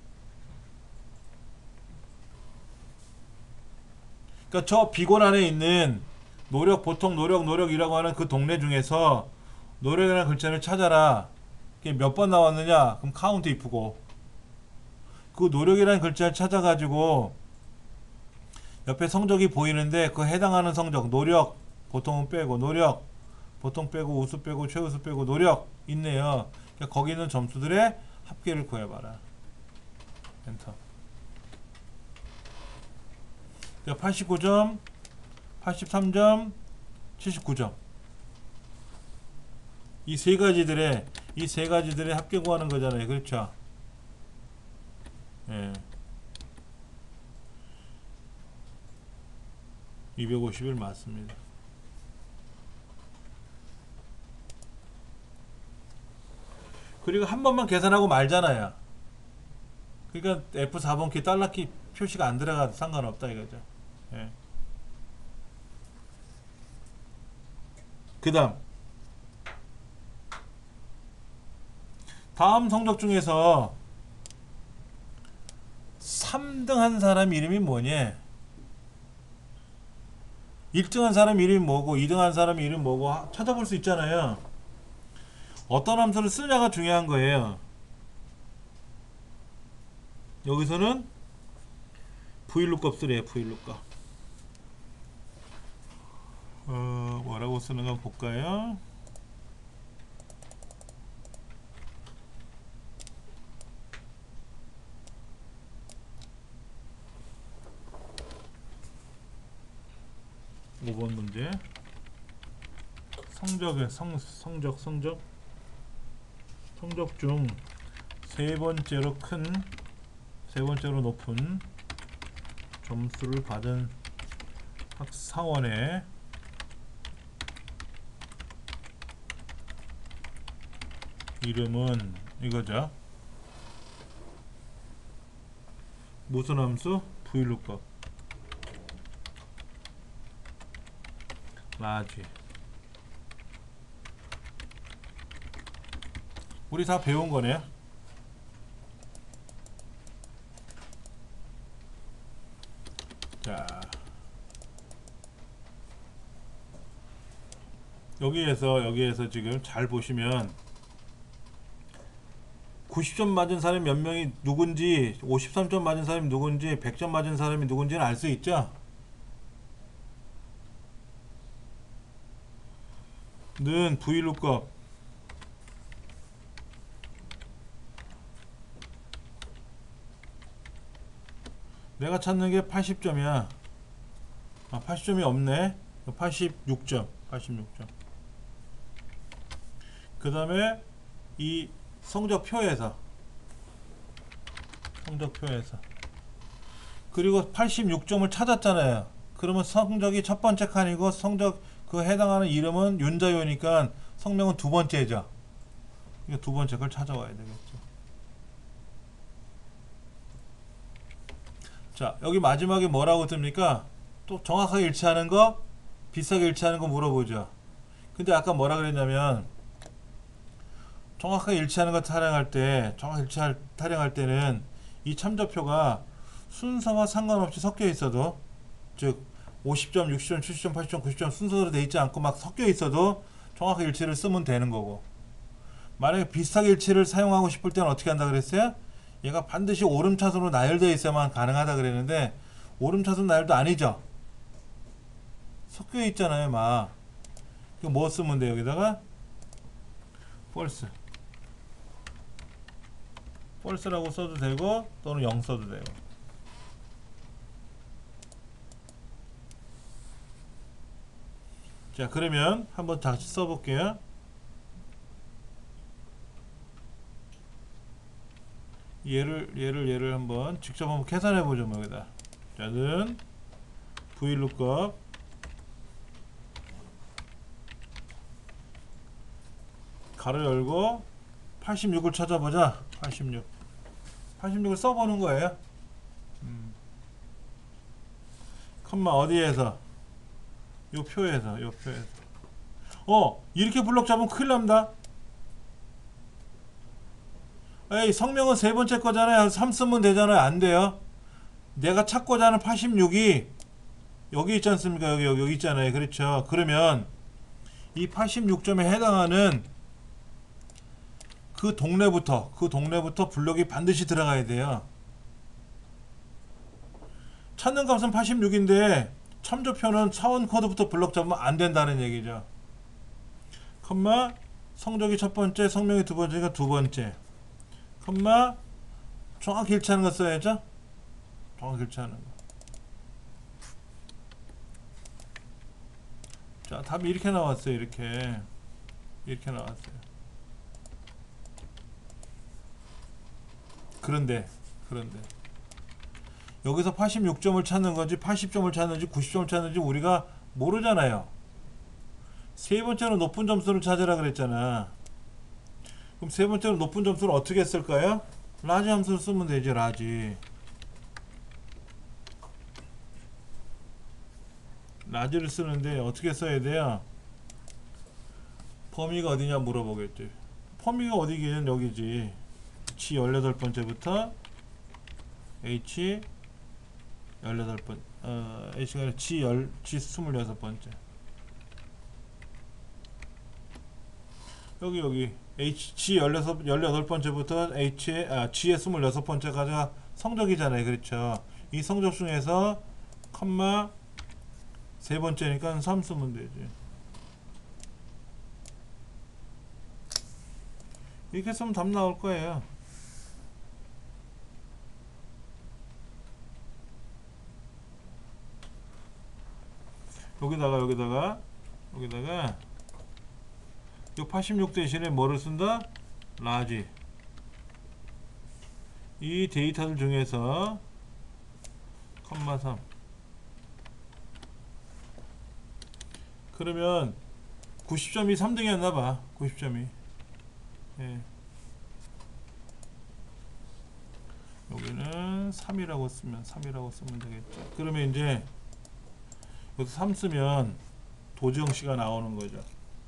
그러니까 저 비곤 안에 있는 노력, 보통, 노력, 노력이라고 하는 그 동네 중에서 노력이라는 글자를 찾아라. 그게 몇 번 나왔느냐? 그럼 카운트 if고, 그 노력이라는 글자를 찾아가지고 옆에 성적이 보이는데 그 해당하는 성적, 노력, 보통은 빼고, 노력, 보통 빼고, 우수 빼고, 최우수 빼고, 노력 있네요. 그러니까 거기 있는 점수들의 합계를 구해봐라. 엔터. 그러니까 팔십구 점, 팔십삼 점, 칠십구 점. 이 세 가지들의 이 세 가지들의 합계 구하는 거잖아요. 그렇죠? 예. 이백오십일 맞습니다. 그리고 한 번만 계산하고 말잖아요. 그러니까 에프 사 번 키 달러키 표시가 안 들어가도 상관없다 이거죠. 예. 그 다음 다음 성적 중에서 삼 등 한 사람 이름이 뭐냐? 일 등 한 사람 이름이 뭐고 이 등 한 사람 이름이 뭐고 찾아볼 수 있잖아요. 어떤 함수를 쓰냐가 중요한 거예요. 여기서는 vlookup 쓰래요. vlookup. 어, 뭐라고 쓰는가 볼까요? 오 번 문제. 성적의 성, 성적 성적 성적 중 세 번째로 큰, 세 번째로 높은 점수를 받은 학사원의 이름은 이거죠. 무슨 함수? vlookup large. 우리 다 배운 거네요. 자, 여기에서 여기에서 지금 잘 보시면 구십 점 맞은 사람이 몇 명이 누군지, 오십삼 점 맞은 사람이 누군지, 백 점 맞은 사람이 누군지는 알 수 있죠? 는 vlookup 내가 찾는 게 팔십 점이야. 아, 팔십 점이 없네. 팔십육 점, 팔십육 점. 그 다음에 이 성적표에서 성적표에서 그리고 팔십육 점을 찾았잖아요. 그러면 성적이 첫 번째 칸이고 성적 그 해당하는 이름은 윤자요니까 성명은 두 번째죠. 이거 두 번째 걸 찾아와야 되겠죠. 자, 여기 마지막에 뭐라고 뜹니까? 또 정확하게 일치하는 거, 비슷하게 일치하는 거 물어보죠. 근데 아까 뭐라 그랬냐면 정확하게 일치하는 거 타령할 때, 정확하게 일치할 타령할 때는 이 참조표가 순서와 상관없이 섞여 있어도, 즉 오십 점, 육십 점, 칠십 점, 팔십 점, 구십 점 순서대로 돼 있지 않고 막 섞여 있어도 정확하게 일치를 쓰면 되는 거고, 만약에 비슷하게 일치를 사용하고 싶을 때는 어떻게 한다 그랬어요? 얘가 반드시 오름차순으로 나열되어 있어야만 가능하다 그랬는데 오름차순 나열도 아니죠. 섞여 있잖아요 막. 이거 뭐 쓰면 돼? 여기다가 false false라고 써도 되고 또는 영 써도 되고. 자 그러면 한번 다시 써볼게요. 얘를 얘를 얘를 한번 직접 한번 계산해 보죠. 뭐 여기다 자는 vlookup 가로 열고 팔십육을 찾아보자. 팔십육 팔십육을 써보는 거예요. 음. 컴마 어디에서? 요 표에서 요 표에서 어 이렇게 블록 잡으면 큰일 납니다. 에이 성명은 세 번째 거잖아요. 삼 쓰면 되잖아요. 안 돼요. 내가 찾고자 하는 팔십육이 여기 있지 않습니까? 여기 여기, 여기 있잖아요. 그렇죠. 그러면 이 팔십육 점에 해당하는 그 동네부터 그 동네부터 블록이 반드시 들어가야 돼요. 찾는 값은 팔십육인데 첨조표는 차원 코드부터 블록 잡으면 안 된다는 얘기죠. 컴마 성적이 첫 번째, 성명이 두 번째가 두 번째. 컴마 정확히 일치하는 거 써야죠. 정확히 일치하는 거. 자 답이 이렇게 나왔어요. 이렇게 이렇게 나왔어요. 그런데 그런데 여기서 팔십육 점을 찾는 건지 팔십 점을 찾는지 구십 점을 찾는지 우리가 모르잖아요. 세 번째로 높은 점수를 찾으라 그랬잖아. 그럼 세 번째로 높은 점수를 어떻게 쓸까요? 라지 함수를 쓰면 되지. 라지 라지를 쓰는데 어떻게 써야 돼요? 범위가 어디냐 물어보겠지. 범위가 어디긴 여기지. 지 열여덟 번째부터 H 열여덟 번 어, H가 아니라 G 열 G 스물여섯 번째. 여기 여기 H G 열여섯 열여덟 번째부터 H 아 G의 스물여섯 번째까지가 성적이잖아요. 그렇죠. 이 성적 중에서 컴마 세 번째니까 삼 쓰면 되지. 이렇게 쓰면 답 나올 거예요. 여기다가 여기다가 여기다가 이 팔십육 대신에 뭐를 쓴다? 라지. 이 데이터들 중에서 컴마 삼. 그러면 구십 점이 삼 등이었나봐. 구십 점이 예. 여기는 삼이라고 쓰면 삼이라고 쓰면 되겠죠. 그러면 이제 여기서 삼 쓰면 도지형씨가 나오는 거죠.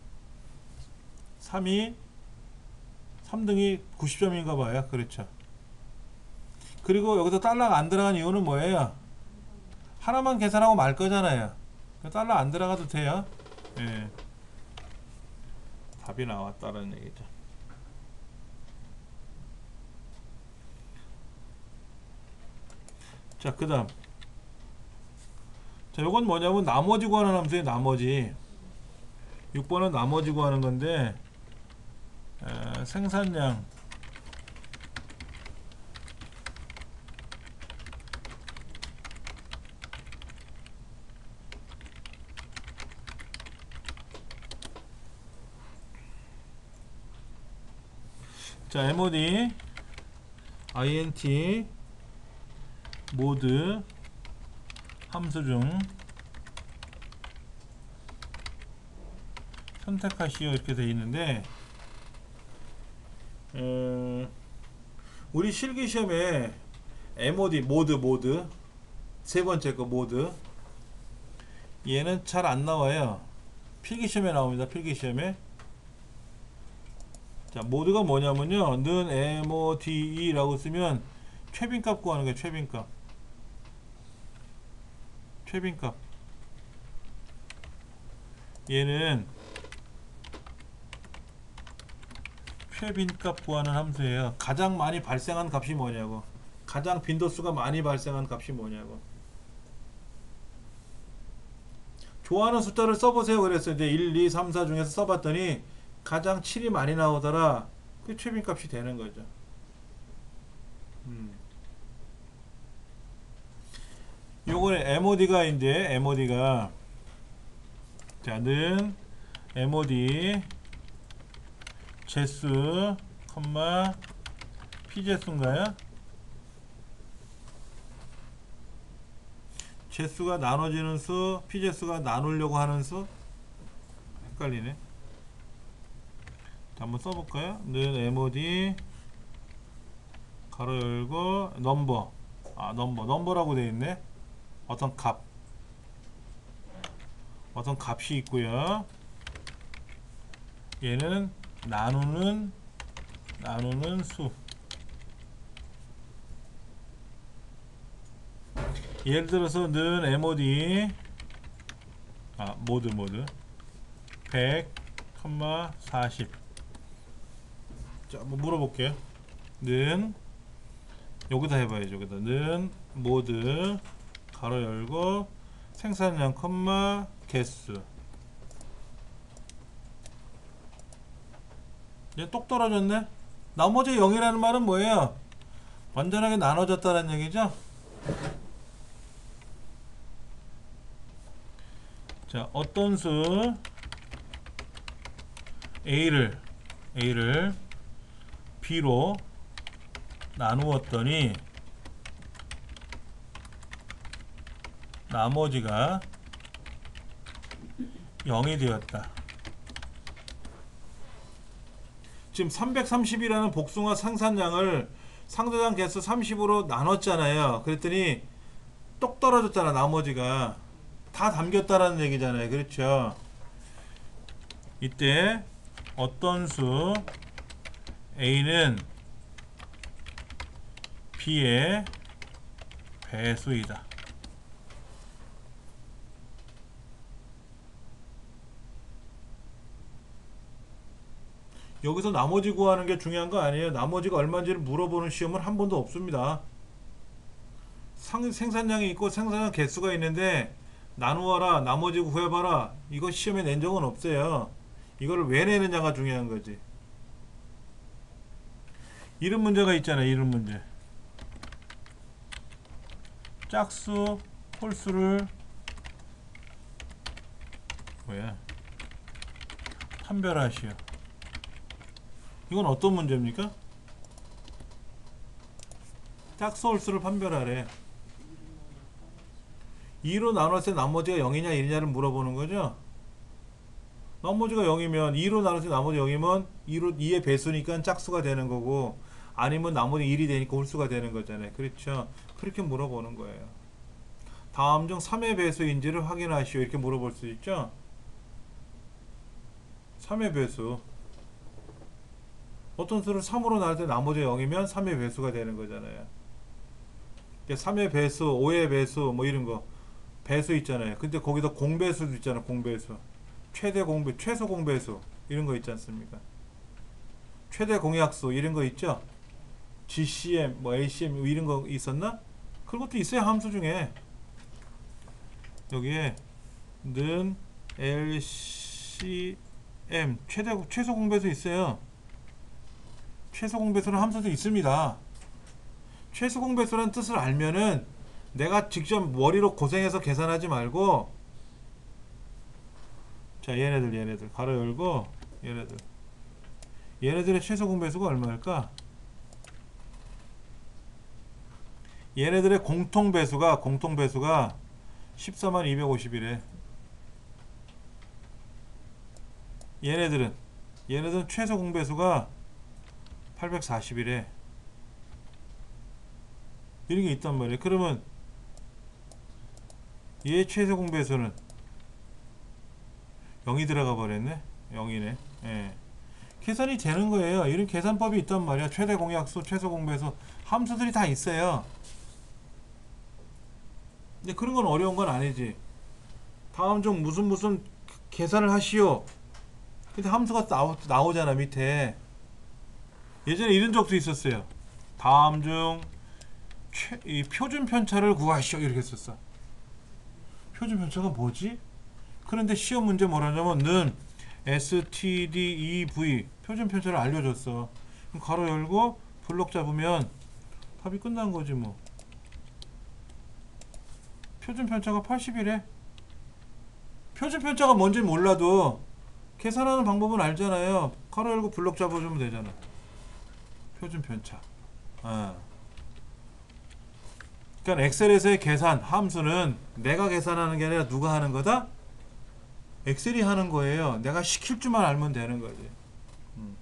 삼이 삼 등이 구십 점인가 봐요. 그렇죠. 그리고 여기서 달러가 안 들어간 이유는 뭐예요? 하나만 계산하고 말 거잖아요. 달러 안 들어가도 돼요. 예. 답이 나왔다는 얘기죠. 자, 그 다음. 자, 요건 뭐냐면 나머지 구하는 함수의 나머지. 육 번은 나머지 구하는 건데, 에, 생산량 자, 엠오디 int 모드 함수 중 선택하시오 이렇게 되어 있는데, 음, 우리 실기시험에 엠오디 모드 모드 세 번째 거 모드 얘는 잘 안 나와요. 필기시험에 나옵니다. 필기시험에. 자, 모드가 뭐냐면요, 는 엠오디 라고 쓰면 최빈값 구하는 거예요. 최빈값 최빈값 얘는 최빈값 구하는 함수예요. 가장 많이 발생한 값이 뭐냐고. 가장 빈도수가 많이 발생한 값이 뭐냐고. 좋아하는 숫자를 써보세요 그랬어요. 이제 일, 이, 삼, 사 중에서 써봤더니 가장 칠이 많이 나오더라. 그게 최빈값이 되는 거죠. 음. 요거는 엠오디가 이제 엠오디가 자는 엠오디 제수 컴마 피제수인가요? 제수가 나눠지는 수, 피제수가 나누려고 하는 수? 헷갈리네. 자, 한번 써볼까요? 는 엠오디 가로 열고 넘버. 아, 넘버. 넘버라고 되어 있네. 어떤 값. 어떤 값이 있고요. 얘는 나누는 나누는 수. 예를 들어서 는 엠오디 아 모드 모드 백, 사십. 자, 한번 물어볼게요. 는 여기다 해봐야죠. 여기다 는 모드 가로 열고 생산량 컴마 개수. 이제 똑 떨어졌네. 나머지 영이라는 말은 뭐예요? 완전하게 나눠졌다는 얘기죠. 자, 어떤 수 A를 A를 B로 나누었더니 나머지가 영이 되었다. 지금 삼백삼십이라는 복숭아 생산량을 상대장 개수 삼십으로 나눴잖아요. 그랬더니 똑 떨어졌잖아. 나머지가 다 담겼다라는 얘기잖아요. 그렇죠? 이때 어떤 수 A는 B의 배수이다. 여기서 나머지 구하는 게 중요한 거 아니에요. 나머지가 얼마인지를 물어보는 시험은 한 번도 없습니다. 상, 생산량이 있고 생산량 개수가 있는데 나누어라, 나머지 구해봐라, 이거 시험에 낸 적은 없어요. 이거를 왜 내느냐가 중요한 거지. 이런 문제가 있잖아요. 이런 문제. 짝수, 홀수를 뭐야 판별하시오. 이건 어떤 문제입니까? 짝수 홀수를 판별하래. 이로 나눴을 때 나머지가 영이냐 일이냐를 물어보는 거죠. 나머지가 영이면 이로 나눴을 때 나머지 영이면 이로 이의 배수니까 짝수가 되는 거고, 아니면 나머지 일이 되니까 홀수가 되는 거잖아요. 그렇죠? 그렇게 물어보는 거예요. 다음 중 삼의 배수인지를 확인하시오. 이렇게 물어볼 수 있죠. 삼의 배수. 어떤 수를 삼으로 나눌 때 나머지 영이면 삼의 배수가 되는 거잖아요. 삼의 배수, 오의 배수 뭐 이런 거 배수 있잖아요. 근데 거기다 공배수도 있잖아요. 공배수. 최대 공배, 최소 공배수 이런 거 있지 않습니까? 최대 공약수 이런 거 있죠. 지씨엠, 뭐 에이씨엠 이런 거 있었나? 그런 것도 있어요. 함수 중에. 여기에 는 엘씨엠 최대 최소 공배수 있어요. 최소 공배수는 함수도 있습니다. 최소 공배수라는 뜻을 알면은 내가 직접 머리로 고생해서 계산하지 말고, 자, 얘네들 얘네들 가로 열고 얘네들 얘네들의 최소 공배수가 얼마일까? 얘네들의 공통 배수가 공통 배수가 십사만 이백오십이래. 얘네들은 얘네들은 최소 공배수가 팔백사십이래. 이런 게 있단 말이에요. 그러면 얘 최소 공배수는 영이 들어가 버렸네. 영이네. 예. 계산이 되는 거예요. 이런 계산법이 있단 말이야. 최대 공약수, 최소 공배수 함수들이 다 있어요. 근데 그런 건 어려운 건 아니지. 다음 중 무슨 무슨 계산을 하시오. 근데 함수가 나오, 나오잖아 밑에. 예전에 이런 적도 있었어요. 다음 중 최, 이 표준 편차를 구하시오 이렇게 썼어. 표준 편차가 뭐지? 그런데 시험 문제 뭐라냐면 는 에스티디이브이 표준 편차를 알려줬어. 그럼 가로 열고 블록 잡으면 답이 끝난 거지 뭐. 표준 편차가 팔십이래. 표준 편차가 뭔지 몰라도 계산하는 방법은 알잖아요. 가로 열고 블록 잡아주면 되잖아. 표준 편차. 아. 그러니까 엑셀에서의 계산 함수는 내가 계산하는 게 아니라 누가 하는 거다? 엑셀이 하는 거예요. 내가 시킬 줄만 알면 되는 거지. 음.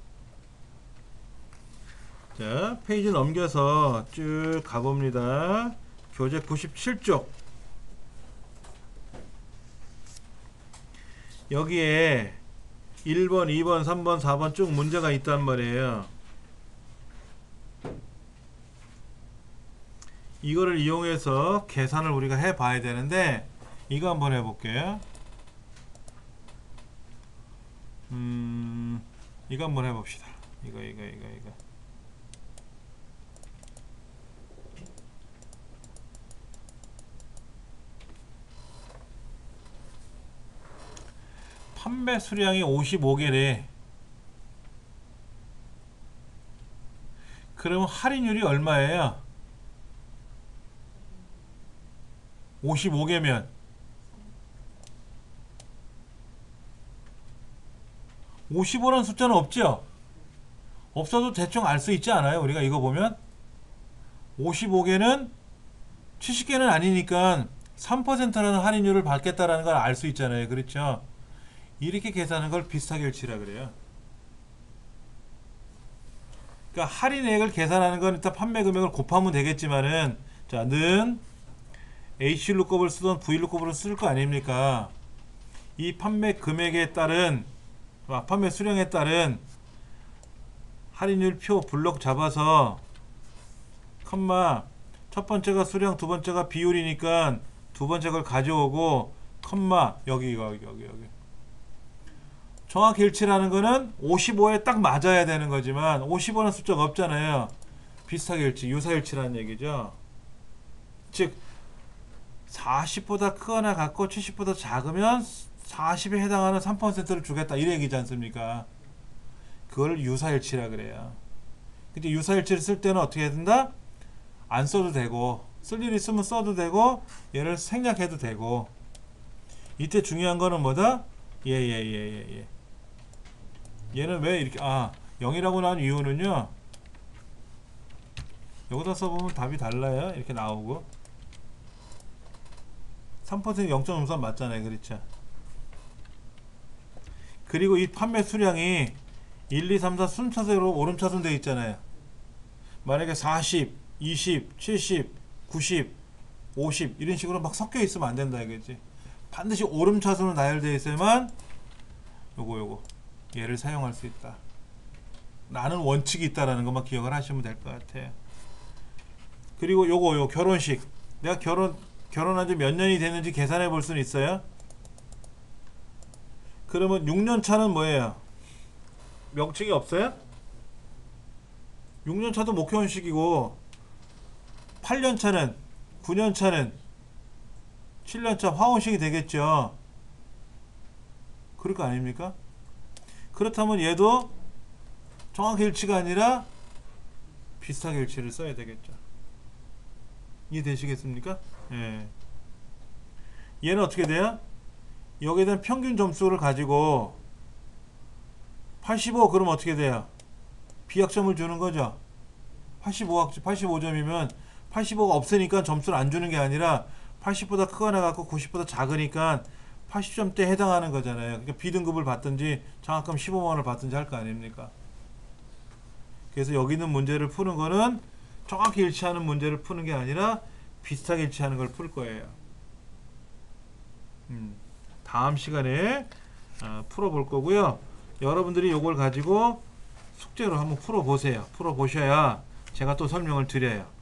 자, 페이지 넘겨서 쭉 가봅니다. 교재 구십칠 쪽. 여기에 일 번, 이 번, 삼 번, 사 번 쭉 문제가 있단 말이에요. 이거를 이용해서 계산을 우리가 해 봐야 되는데 이거 한번 해볼게요. 음, 이거 한번 해봅시다. 이거 이거 이거 이거 판매 수량이 오십오 개래. 그럼 할인율이 얼마예요? 오십오 개면 오십오라는 숫자는 없죠? 없어도 대충 알 수 있지 않아요? 우리가 이거 보면 오십오 개는 칠십 개는 아니니까 삼 퍼센트라는 할인율을 받겠다라는 걸 알 수 있잖아요. 그렇죠? 이렇게 계산하는 걸 비슷하게일치라 그래요. 그러니까 할인액을 계산하는 건 일단 판매 금액을 곱하면 되겠지만은 자, 는 H루급을 쓰던 V루급으로 쓸 거 아닙니까? 이 판매 금액에 따른 아, 판매 수량에 따른 할인율 표 블록 잡아서 컴마 첫 번째가 수량 두 번째가 비율이니까 두 번째 걸 가져오고 컴마 여기 여기 여기 여기 정확히 일치라는 거는 오십오에 딱 맞아야 되는 거지만 오십오라는 숫자가 없잖아요. 비슷하게 일치, 유사일치라는 얘기죠. 즉 사십보다 크거나 같고 칠십보다 작으면 사십에 해당하는 삼 퍼센트를 주겠다 이 얘기지 않습니까? 그걸 유사일치라 그래요. 근데 유사일치를 쓸 때는 어떻게 해야 된다? 안 써도 되고 쓸 일 있으면 써도 되고 얘를 생략해도 되고 이때 중요한 거는 뭐다? 예예예예 예, 예, 예. 얘는 왜 이렇게 아 영이라고 나온 이유는요. 여기다 써보면 답이 달라요. 이렇게 나오고 삼 퍼센트 영 점 오삼 맞잖아요. 그렇죠? 그리고 이 판매 수량이 일, 이, 삼, 사 순차적으로 오름차순 되어 있잖아요. 만약에 사십, 이십, 칠십, 구십, 오십 이런 식으로 막 섞여 있으면 안 된다 이거지. 반드시 오름차순으로 나열되어 있어야만 요거 요거 얘를 사용할 수 있다. 라는 원칙이 있다라는 것만 기억을 하시면 될 것 같아요. 그리고 요거 요 결혼식 내가 결혼 결혼한 지 몇 년이 됐는지 계산해 볼 수는 있어요. 그러면 육 년 차는 뭐예요? 명칭이 없어요? 육 년 차도 목결혼식이고 팔 년 차는 구 년 차는 칠 년 차 화혼식이 되겠죠. 그럴 거 아닙니까? 그렇다면 얘도 정확히 일치가 아니라 비슷하게 일치를 써야 되겠죠. 이해되시겠습니까? 예. 얘는 어떻게 돼요? 여기에 대한 평균 점수를 가지고 팔십오 그럼 어떻게 돼요? 비약점을 주는 거죠. 팔십오 학, 팔십오 점이면 팔십오가 없으니까 점수를 안 주는 게 아니라 팔십보다 크거나 같고 구십보다 작으니까 팔십 점대에 해당하는 거잖아요. 그러니까 B등급을 받든지 장학금 십오만 원을 받든지 할 거 아닙니까? 그래서 여기 있는 문제를 푸는 거는 정확히 일치하는 문제를 푸는 게 아니라 비슷하게 일치하는 걸 풀 거예요. 음, 다음 시간에 어, 풀어볼 거고요. 여러분들이 이걸 가지고 숙제로 한번 풀어보세요. 풀어보셔야 제가 또 설명을 드려요.